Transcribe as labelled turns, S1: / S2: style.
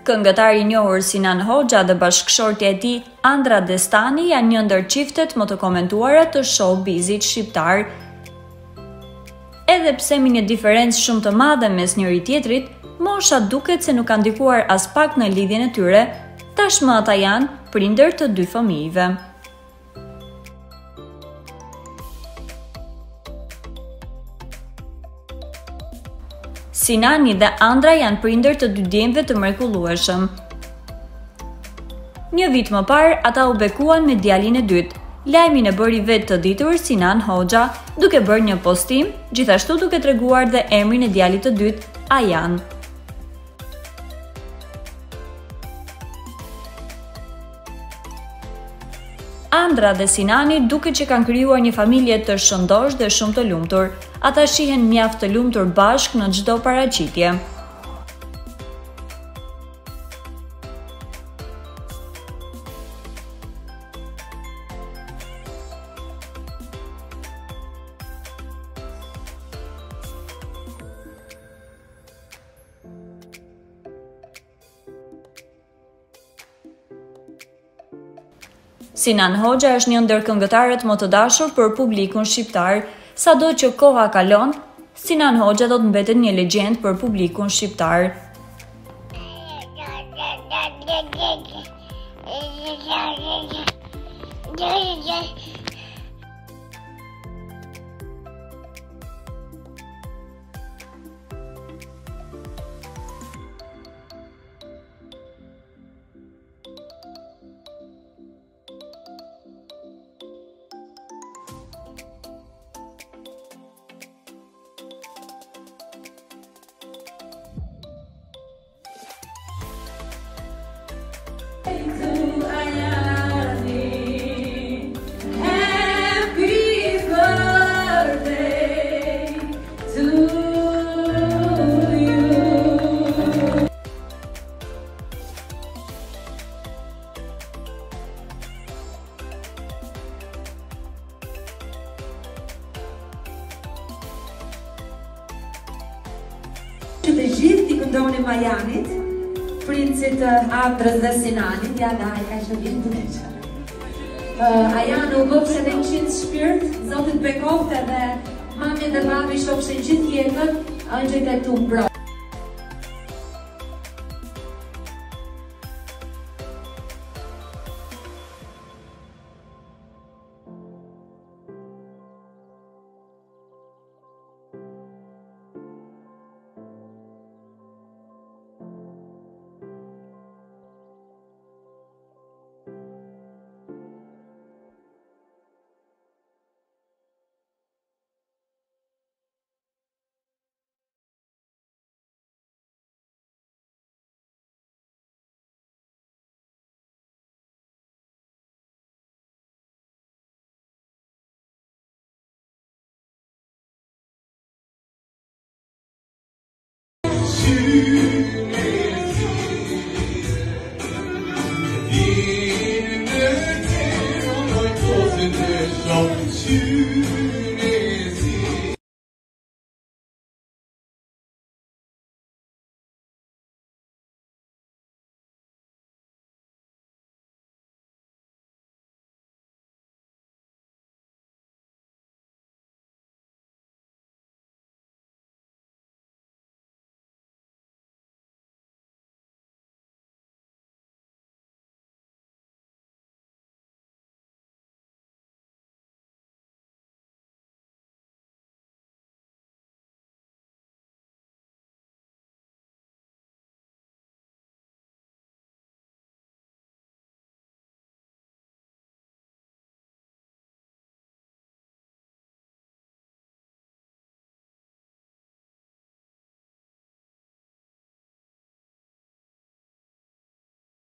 S1: Këngëtari i njohur Sinan Hoxha dhe bashkëshortja e tij Andrra janë një ndër çiftet më të komentuara të showbizit shqiptar. Edhe pse me një diferencë shumë të madhe mes njëri tjetrit, mosha duket se nuk ka ndikuar as pak në lidhjen e tyre, tashmë ata janë prindër të dy fëmijëve. Sinani dhe Andrra janë prindër të dy djemve të mrekullueshëm. Një vit më parë, ata u bekuan me djalin e dytë. Lajmin e bëri vetë të ditur Sinan Hoxha, duke bërë një postim, gjithashtu duke treguar dhe emrin e djalit të dytë, Ayan. Andrra dhe Sinani duket që kanë krijuar një familje të shëndosh dhe shumë të lumtur. Ata shihen mjaft të lumtur bashkë në çdo paraqitje. Sinan Hoxha është një ndër këngëtarët më të dashur për publikun shqiptar. Sado që koha kalon, Sinan Hoxha do të mbetet një legjendë për publikun shqiptar.
S2: Që të gjithë t'i këndonin Ayanit, princit Andrës dhe Sinanit, ja da, ka që vjetë të veqa. Ayan u bëfshe dhe qitë shpirt, zotit bekofte dhe mami dhe babi shofshe gjithë jetën, ëngjëjt e tu mbro.
S3: Yine